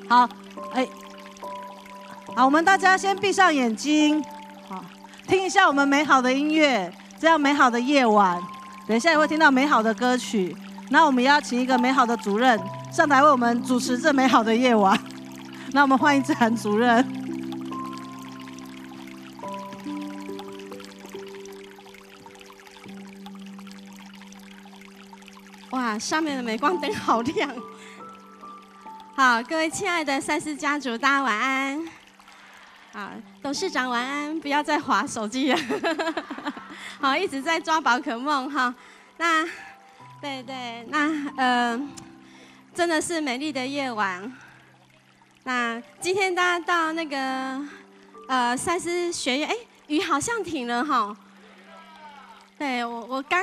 好，好，我们大家先闭上眼睛，好，听一下我们美好的音乐。这样美好的夜晚，等一下也会听到美好的歌曲。那我们邀请一个美好的主任上台为我们主持这美好的夜晚。那我们欢迎志涵主任。 哇，上面的镁光灯好亮。好，各位亲爱的赛斯家族，大家晚安。好，董事长晚安，不要再滑手机了。好，一直在抓宝可梦哈。那，对，那真的是美丽的夜晚。那今天大家到那个赛斯学院，雨好像停了哈。对，我刚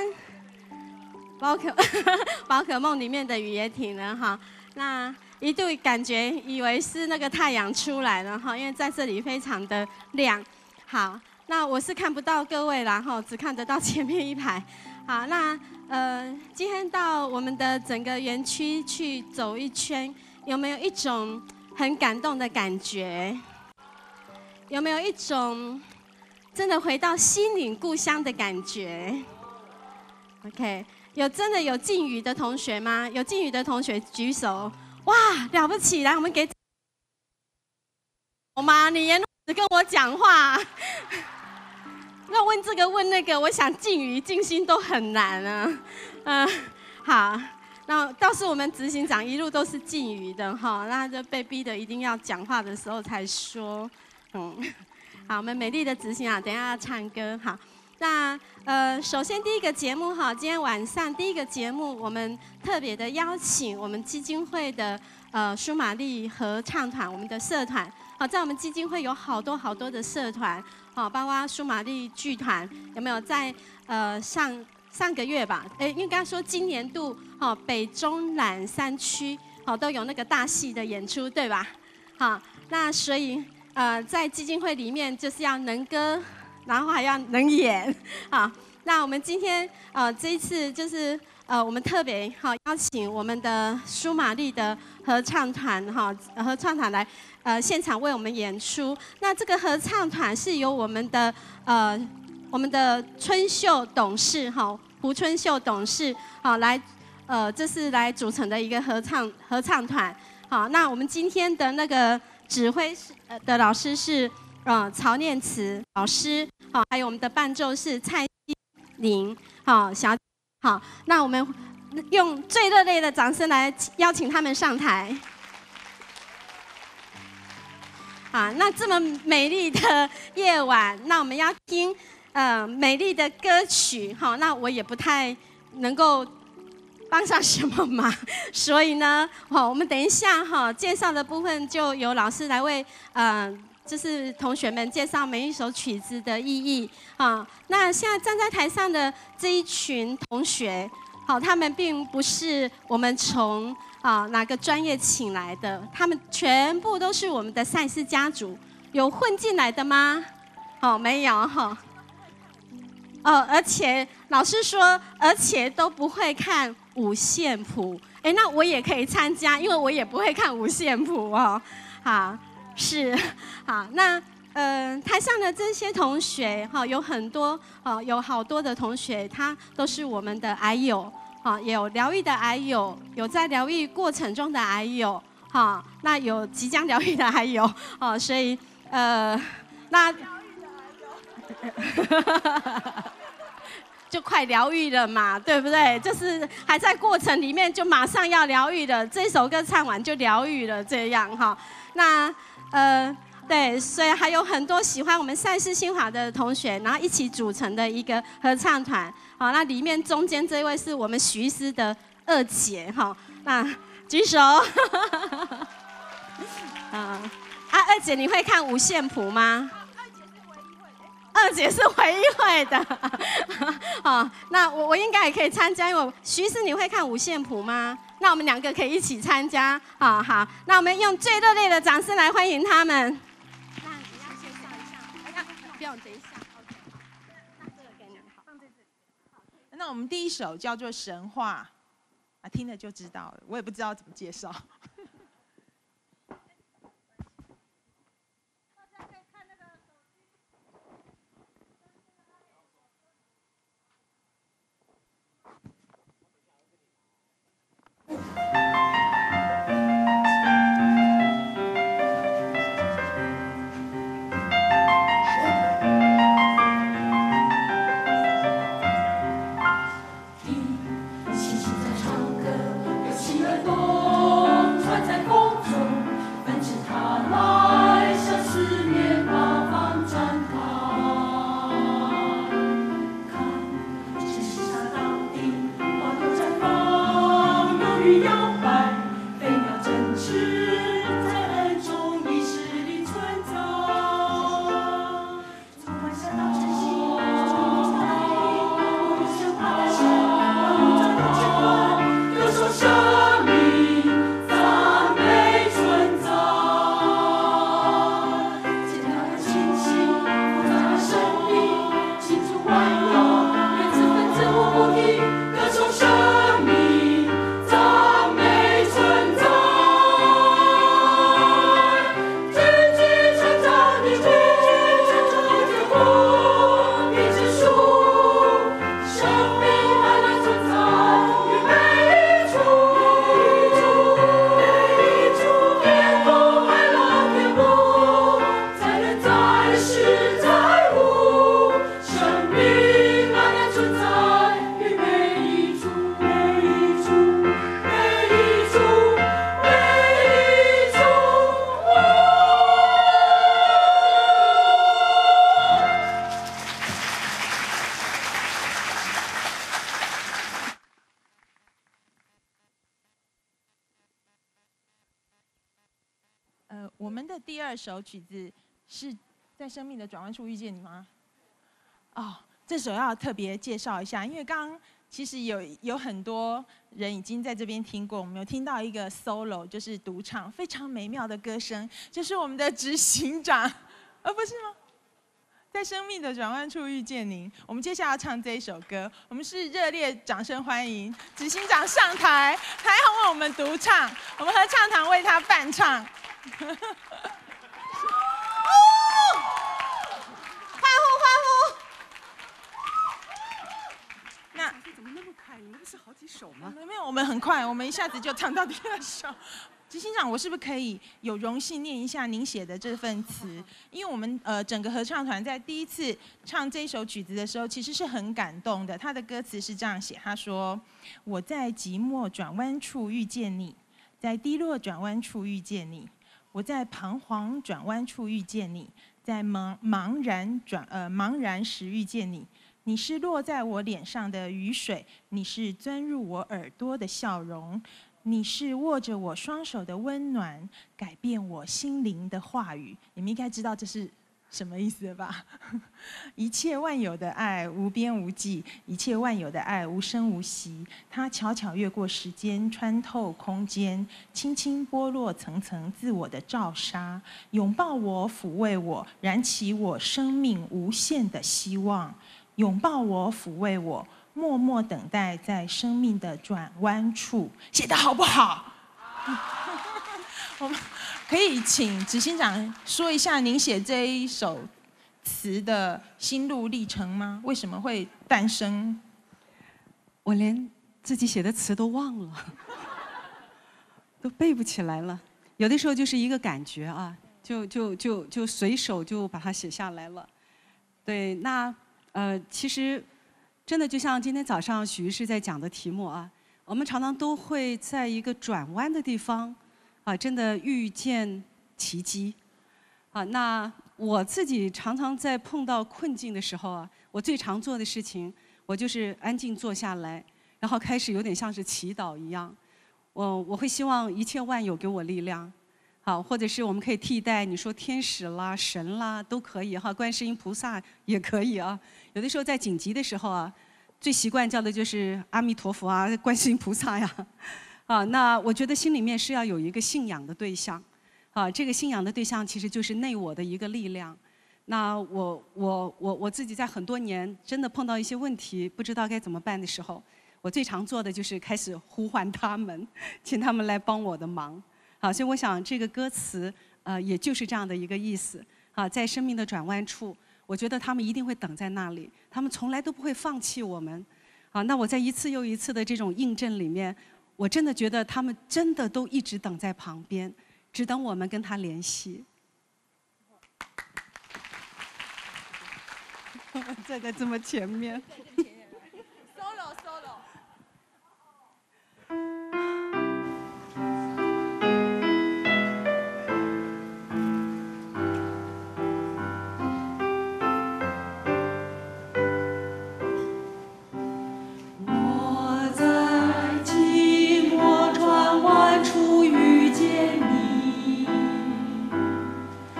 宝可梦里面的雨也停了哈。那一度感觉以为是那个太阳出来了哈，因为在这里非常的亮。好，那我是看不到各位啦哈，只看得到前面一排。好，那今天到我们的整个园区去走一圈，有没有一种很感动的感觉？有没有一种真的回到心灵故乡的感觉 ？OK， 真的有禁语的同学吗？有禁语的同学举手。哇，了不起！来，我们给我妈，你言只跟我讲话。那问这个问那个，我想静语静心都很难啊。好，那倒是我们执行长一路都是静语的哈，那就被逼的一定要讲话的时候才说。好，我们美丽的执行长等一下要唱歌哈。那首先第一个节目哈，今天晚上第一个节目，我们特别的邀请我们基金会的舒玛丽合唱团，我们的社团。好，在我们基金会有好多的社团，好，包括舒玛丽剧团，有没有在上个月吧？应该说今年度北中南3区都有那个大戏的演出，对吧？好，那所以在基金会里面就是要能歌。然后还要能演，好，那我们今天这一次就是我们特别邀请我们的舒玛丽的合唱团合唱团来现场为我们演出。那这个合唱团是由我们的春秀董事胡春秀董事来这是来组成的一个合唱团。好，那我们今天的那个指挥的老师是。曹念慈老师，好，还有我们的伴奏是蔡依林，好，好，那我们用最热烈的掌声来邀请他们上台。好，那这么美丽的夜晚，那我们要听美丽的歌曲，好，那我也不太能够帮上什么忙，所以呢，好，我们等一下介绍的部分就由老师来为就是同学们介绍每一首曲子的意义啊。那现在站在台上的这一群同学，好，他们并不是我们从哪个专业请来的，他们全部都是我们的赛斯家族。有混进来的吗？没有哈。而且老师说，而且都不会看五线谱。那我也可以参加，因为我也不会看五线谱哦。好。是，好，那台上的这些同学有很多有好多的同学，他都是我们的癌友，有疗愈的癌友，有在疗愈过程中的癌友，那有即将疗愈的癌友，所以那就快疗愈了嘛，对不对？就是还在过程里面，就马上要疗愈了，这首歌唱完就疗愈了，这样哈，那。对，所以还有很多喜欢我们赛斯新华的同学，然后一起组成的一个合唱团。好，那里面中间这位是我们徐师的二姐，哈，那举手。二姐你会看五线谱吗？二姐是唯一会的。好，那我应该也可以参加，因为徐师你会看五线谱吗？那我们2个可以一起参加，好，那我们用最热烈的掌声来欢迎他们。那你要先上一下，不用，等一下 ，OK。那这个给你，好，放在这里。 那我们第一首叫做《神话》，听了就知道了，我也不知道怎么介绍。 我们的第2首曲子是在生命的转弯处遇见你吗？哦，这首要特别介绍一下，因为刚刚其实有很多人已经在这边听过，我们有听到一个 solo， 就是独唱，非常美妙的歌声，就是我们的执行长，不是吗？在生命的转弯处遇见您，我们接下来要唱这一首歌，我们是热烈掌声欢迎执行长上台，他要为我们独唱，我们合唱团为他伴唱。欢呼欢呼！那怎么那么快？你们不是好几首吗？ 没有，我们很快，我们一下子就唱到第2首。执行长，我是不是可以有荣幸念一下您写的这份词？因为我们整个合唱团在第一次唱这首曲子的时候，其实是很感动的。他的歌词是这样写，他说：“我在寂寞转弯处遇见你，在低落转弯处遇见你，我在彷徨转弯处遇见你，在茫然时遇见你。你是落在我脸上的雨水，你是钻入我耳朵的笑容。”你是握着我双手的温暖，改变我心灵的话语。你们应该知道这是什么意思了吧？一切万有的爱无边无际，一切万有的爱无声无息。它悄悄越过时间，穿透空间，轻轻剥落层层自我的罩纱，拥抱我，抚慰我，燃起我生命无限的希望。拥抱我，抚慰我。默默等待在生命的转弯处，写得好不好？我们可以请执行长说一下您写这一首词的心路历程吗？为什么会诞生？ 我连自己写的词都忘了，都背不起来了。有的时候就是一个感觉啊，就随手就把它写下来了。对，那其实。真的就像今天早上许医师在讲的题目啊，我们常常都会在一个转弯的地方，啊，真的遇见奇迹，啊，那我自己常常在碰到困境的时候啊，我最常做的事情，我就是安静坐下来，然后开始有点像是祈祷一样，我会希望一切万有给我力量，好，或者是我们可以替代你说天使啦、神啦都可以哈，观世音菩萨也可以啊。有的时候在紧急的时候啊，最习惯叫的就是阿弥陀佛啊、观世音菩萨呀，啊，那我觉得心里面是要有一个信仰的对象，啊，这个信仰的对象其实就是内我的一个力量。那我自己在很多年真的碰到一些问题，不知道该怎么办的时候，我最常做的就是开始呼唤他们，请他们来帮我的忙。好，所以我想这个歌词，也就是这样的一个意思。啊，在生命的转弯处。我觉得他们一定会等在那里，他们从来都不会放弃我们。啊，那我在一次又一次的这种印证里面，我真的觉得他们真的都一直等在旁边，只等我们跟他联系。站在这么前面。 solo。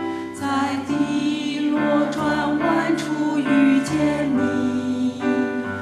在低落转弯处遇见你。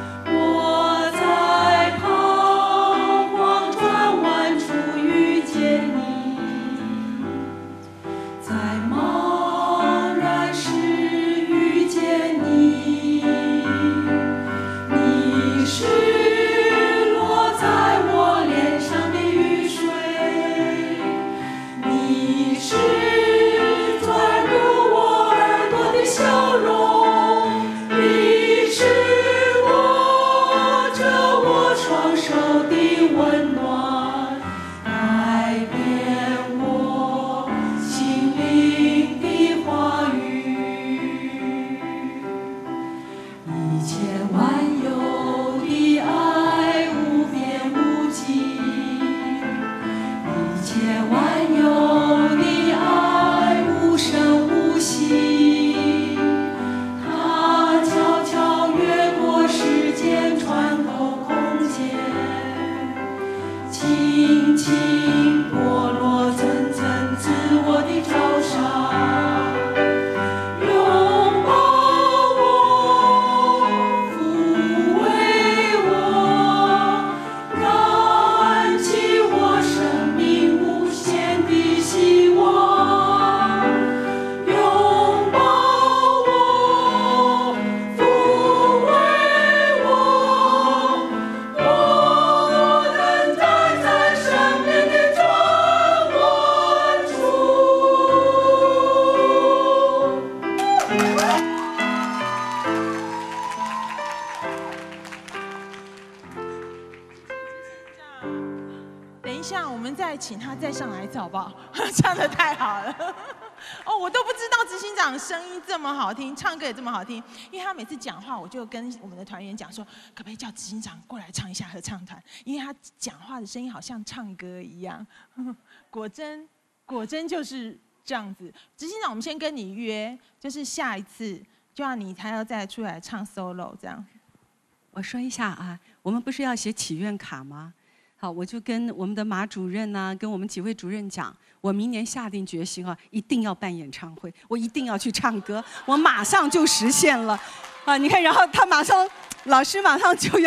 请他再上来一次好不好？唱得太好了。哦，我都不知道执行长声音这么好听，唱歌也这么好听。因为他每次讲话，我就跟我们的团员讲说，可不可以叫执行长过来唱一下合唱团？因为他讲话的声音好像唱歌一样。果真就是这样子。执行长，我们先跟你约，就是下一次就要你还要再出来唱 solo 这样。 我说一下啊，我们不是要写祈愿卡吗？好，我就跟我们的马主任呐、跟我们几位主任讲，我明年下定决心啊，一定要办演唱会，我一定要去唱歌，我马上就实现了，啊，你看，然后他马上，老师马上就要，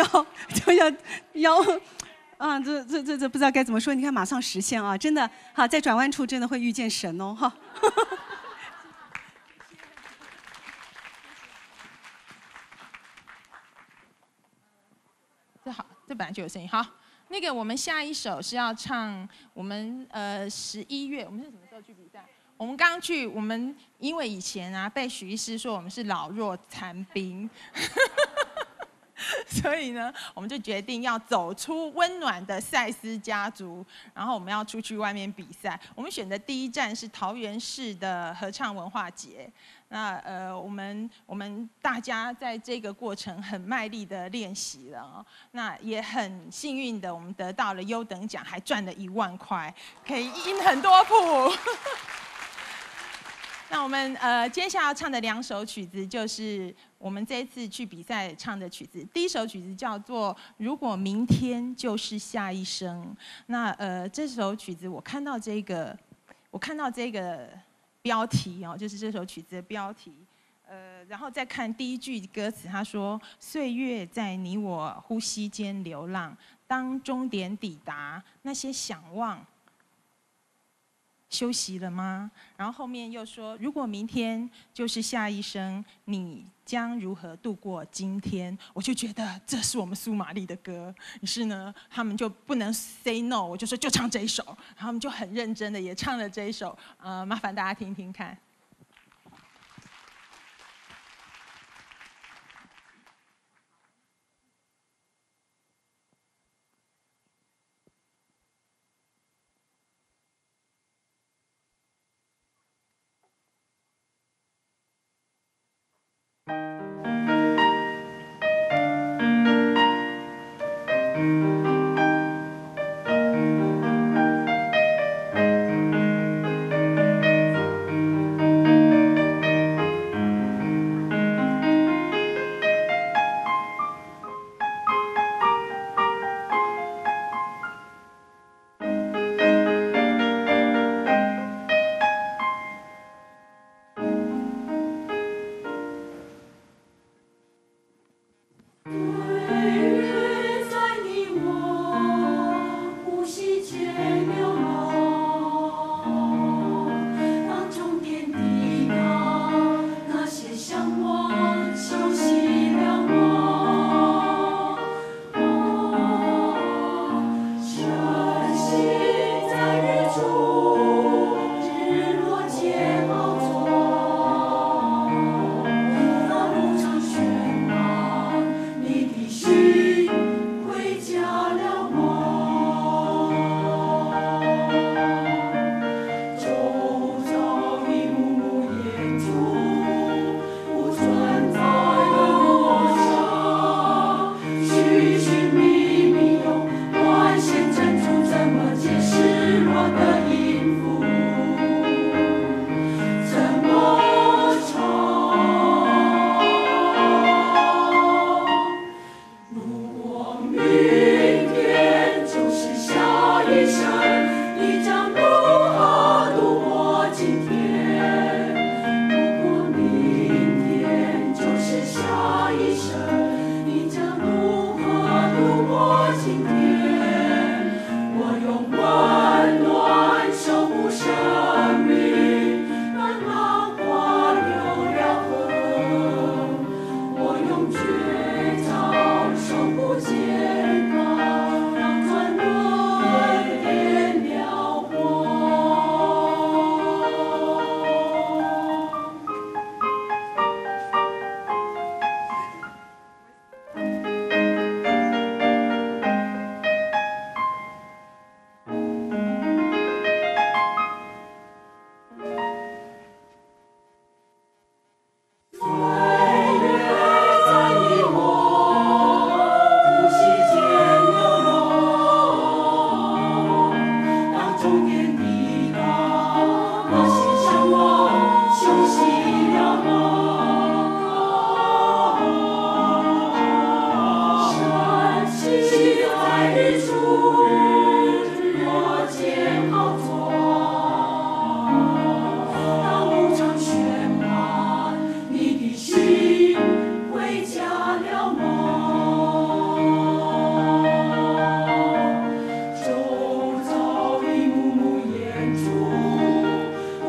啊，这不知道该怎么说，你看马上实现啊，真的，好，在转弯处真的会遇见神哦，哈。 这好，这本来就有声音。好，那个我们下一首是要唱我们11月，我们是什么时候去比赛？我们刚去，我们因为以前啊被许医师说我们是老弱残兵，所以呢，我们就决定要走出温暖的赛斯家族，然后我们要出去外面比赛。我们选的第一站是桃园市的合唱文化节。那我们大家在这个过程很卖力的练习了哦，那也很幸运的，我们得到了优等奖，还赚了1万块，可以印很多谱。那我们接下来要唱的2首曲子，就是我们这一次去比赛唱的曲子。第一首曲子叫做《如果明天就是下一生》。那这首曲子我看到这个标题哦，就是这首曲子的标题。然后再看第一句歌词，他说：“岁月在你我呼吸间流浪，当终点抵达，那些想望。”休息了吗？然后后面又说，如果明天就是下一生，你将如何度过今天？我就觉得这是我们苏玛丽的歌，于是呢，他们就不能 say no， 我就说就唱这一首，然后他们就很认真的也唱了这一首，麻烦大家听听看。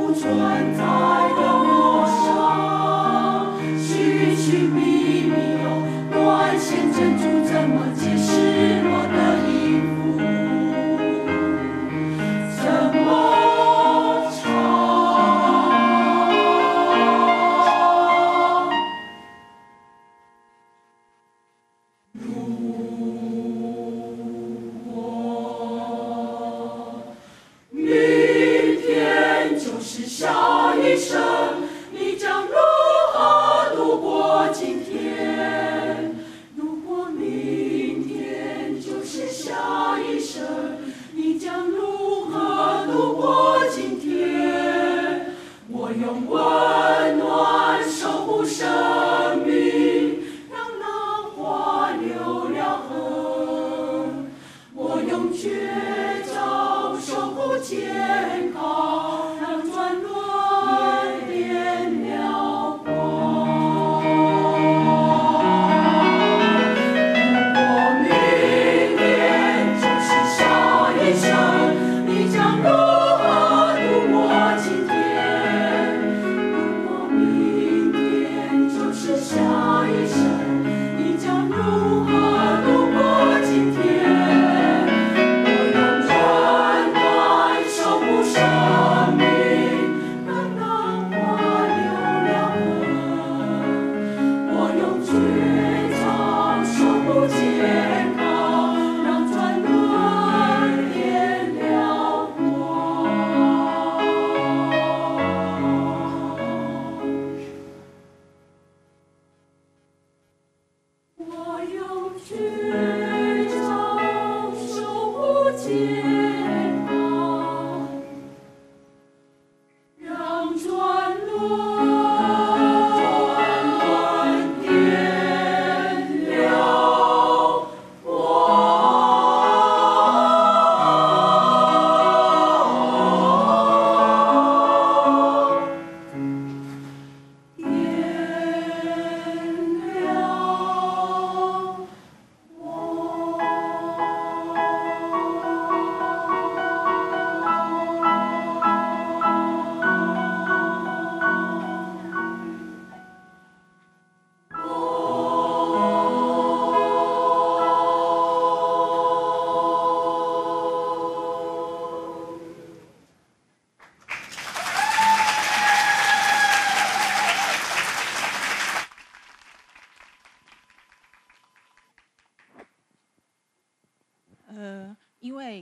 因为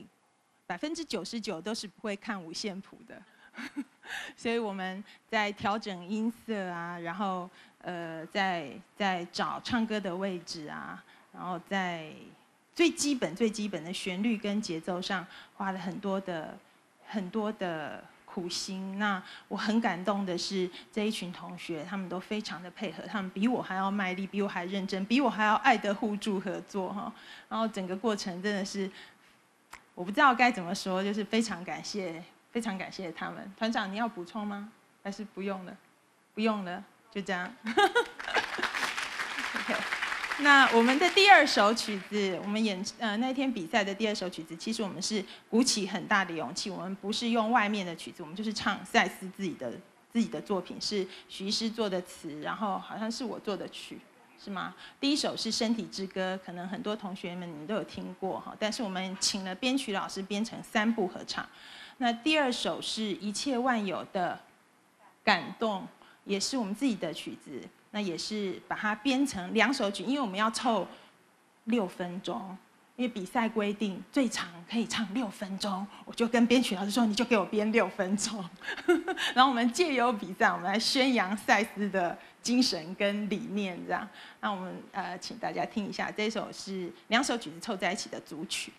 99%都是不会看五线谱的，所以我们在调整音色啊，然后在找唱歌的位置啊，然后在最基本的旋律跟节奏上花了很多的苦心。那我很感动的是这一群同学，他们都非常的配合，他们比我还要卖力，比我还认真，比我还要爱的互助合作哈。然后整个过程真的是，我不知道该怎么说，就是非常感谢他们。团长，你要补充吗？还是不用了？不用了，就这样。OK。那我们的第二首曲子，我们那天比赛的第二首曲子，其实我们是鼓起很大的勇气，我们不是用外面的曲子，我们就是唱赛斯自己的作品，是徐医师做的词，然后好像是我做的曲，是吗？第一首是《身体之歌》，可能很多同学们你们都有听过哈，但是我们请了编曲老师编成3部合唱。那第二首是一切万有的感动，也是我们自己的曲子。那也是把它编成2首曲，因为我们要凑6分钟，因为比赛规定最长可以唱6分钟，我就跟编曲老师说，你就给我编6分钟。然后我们借由比赛，我们来宣扬赛斯的精神跟理念，这样。那我们请大家听一下，这首是2首曲子凑在一起的组曲。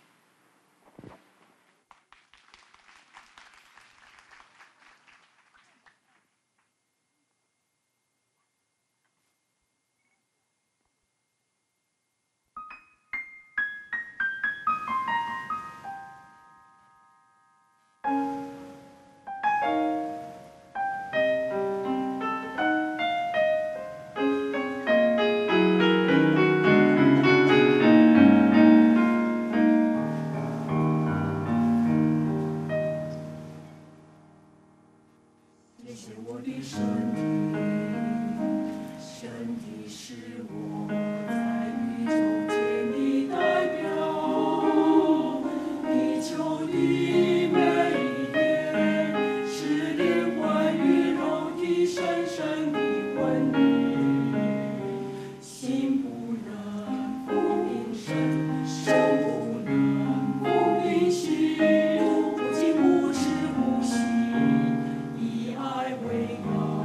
谢我的身体，身体是我在宇宙间的代表，地球的每一点是灵魂与肉体深深的婚礼，心不能不明身，身不能不明心，不仅不吃不吸，以爱为药。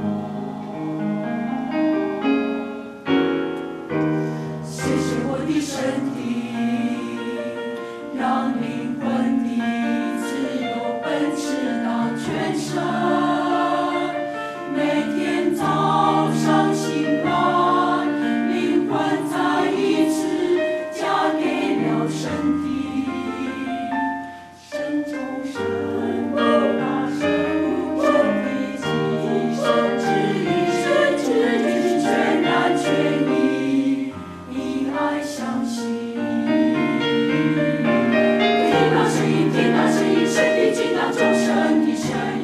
谢谢我的身体，让灵魂的自由奔驰到全身。每天早上醒来，灵魂再一次嫁给了身体。身中身不打身，身体即身之一，身之一全然全意，以爱相信。听到声音，听到声音，身体听到众生的声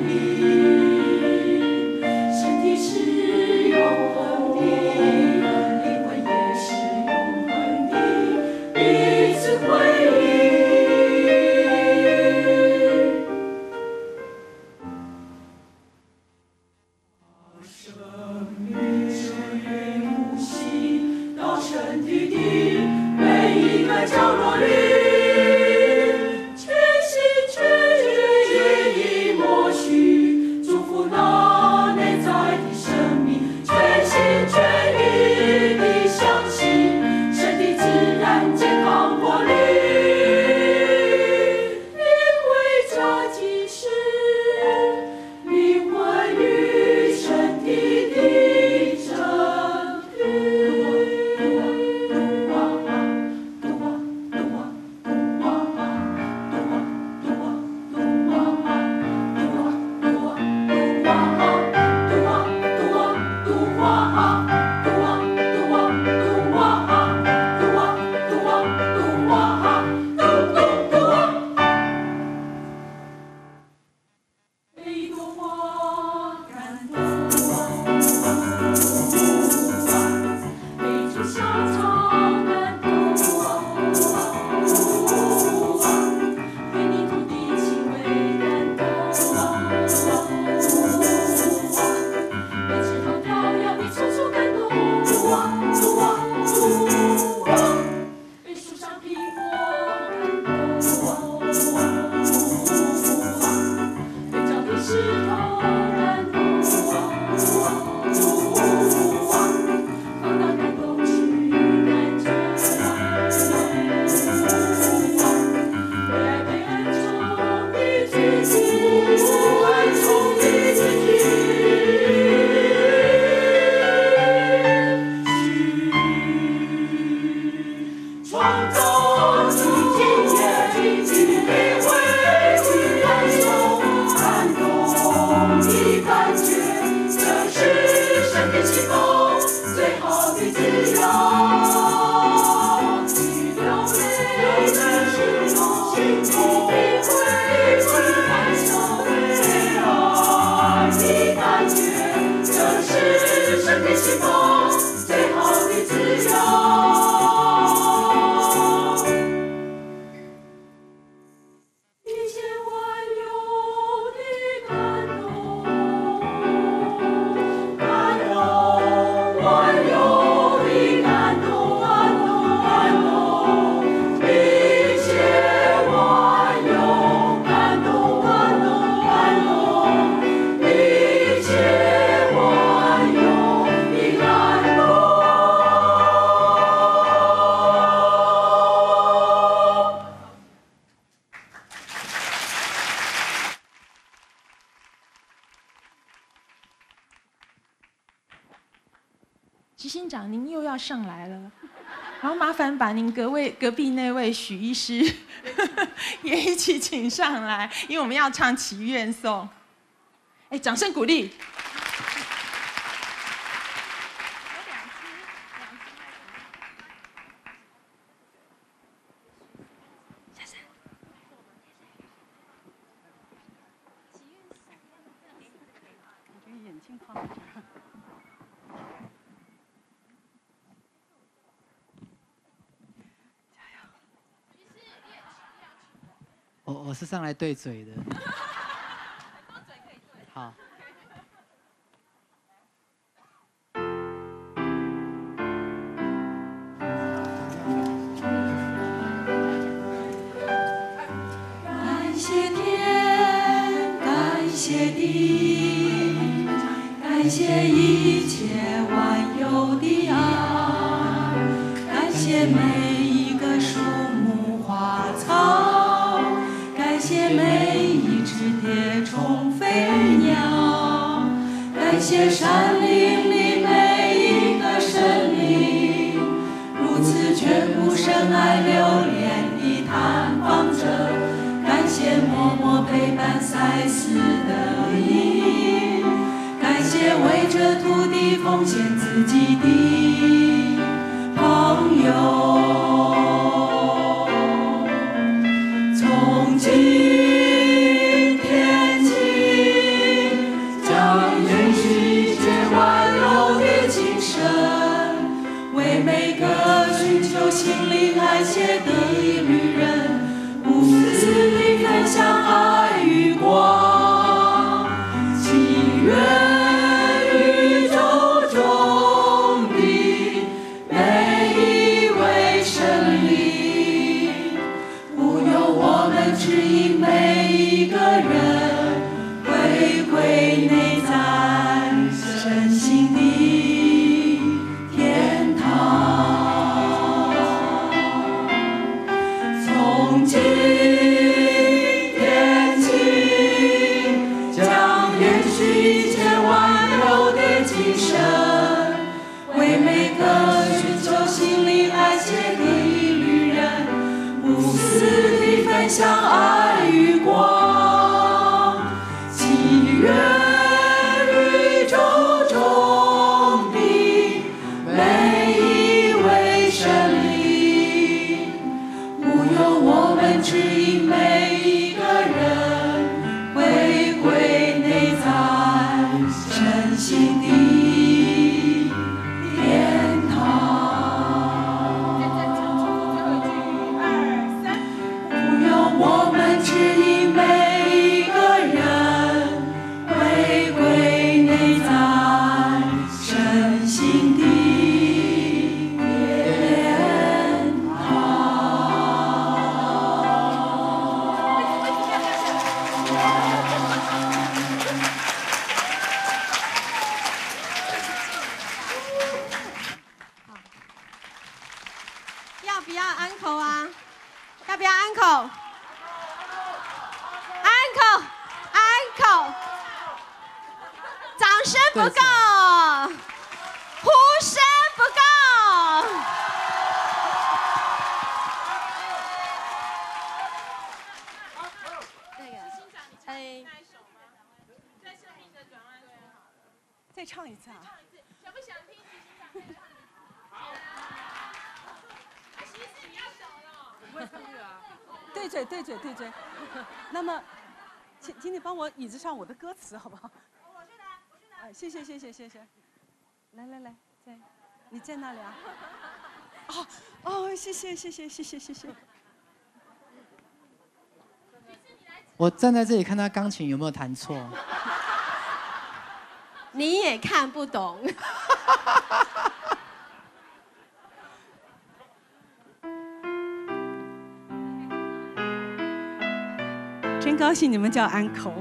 音。身体是永恒的，灵魂也是永恒的，彼此回忆。生命是源呼吸到身体的每一个角落里，全心全意默许，祝福那内在的生命，全心全意地相信，身体自然健康活力，领会这即是灵魂与身体的真每一朵花感动，每一株小草感动，每泥土的气味感动，每枝头飘摇的处处感动，每树上苹果感动，每脚的石头感动，放大感动去感觉，被爱被恩宠的自己，恩宠的自己。创造出今天的回忆，感受感动的感觉，这是身体细胞最好的滋养。流泪是幸福的回忆，感受最爱的感觉，这是身体细胞最好的滋养。一切万有的感动，感动，万有的感动，感动，一切万有感动，感动，一切万有的感动。 执行长，您又要上来了，然后麻烦把您隔壁那位许医师也一起请上来，因为我们要唱祈愿颂。哎，掌声鼓励。 可以心放在这儿。 我是上来对嘴的。好。 感谢天，感谢地，感谢一切万有的爱，感谢每一个树木花草，感谢每一只蝶虫飞鸟，感谢山林里每一个生灵，如此眷顾深爱留恋地探访着。感谢默默陪伴赛斯的你，感谢为这土地奉献自己的朋友。从今天起，将延续一切万有的精神，为每个寻求心灵安歇的旅人。无私地分享爱与光，祈愿宇宙中的每一位生灵，不由我们指引每一个人，回归内在身心的天堂。从今天起，将延续一切万有的精神，为每个寻求心灵安歇的一旅人，无私地分享爱与光，祈愿宇宙中的每一位生灵，不由我们指引每一个人，回归内在身心的天堂。不由我们指引每一个人，回归内在身心的天堂。 要不要安口啊？要不要安口？安口，安口！掌声不够，呼声不够。那个，哎， 再唱一次啊！ 想不想听？ 对嘴，对嘴，对嘴。那么，请你帮我椅子上我的歌词好不好？ 我去拿。 谢谢，谢谢，谢谢。来来来，你在那里啊？哦，谢谢，谢谢，谢谢，谢谢。 我站在这里看他钢琴有没有弹错。 你也看不懂。 真高兴你们叫安口。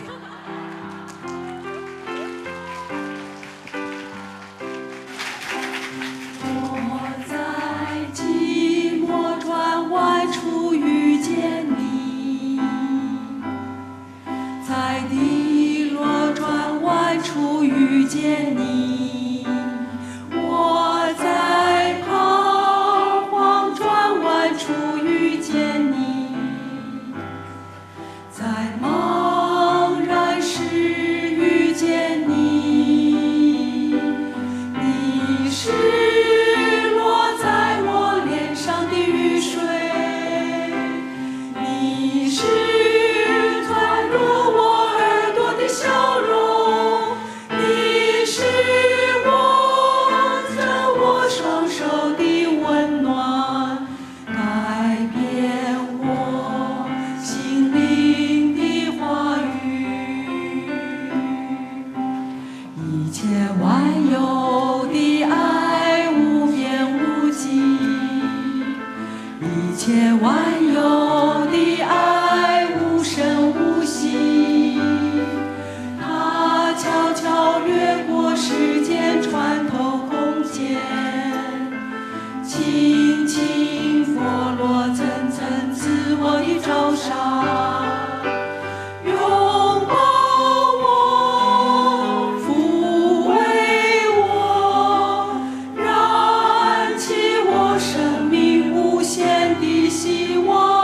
我在寂寞转弯处遇见你，在低落转弯处遇见你，我在彷徨转弯处遇见你，在茫然时遇见你，你是落在我脸上的雨水，你是传入我耳朵的笑容，你时间穿透空间，轻轻拂落层层自我的忧伤，拥抱我，抚慰我，燃起我生命无限的希望。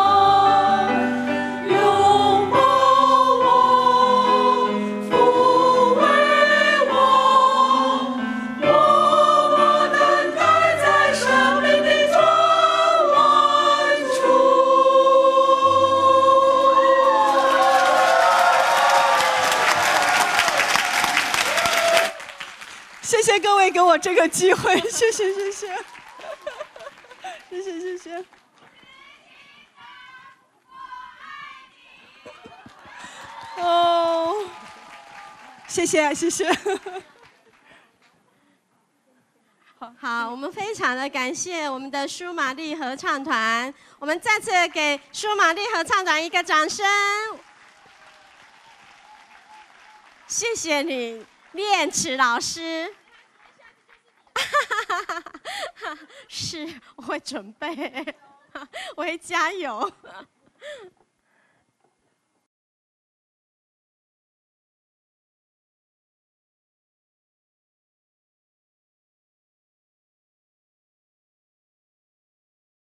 谢谢各位给我这个机会，谢谢谢谢，谢谢谢谢。哦，谢谢谢谢。 好，我们非常的感谢我们的舒玛丽合唱团，我们再次给舒玛丽合唱团一个掌声。谢谢你，练池老师。是，我会准备，我会加油。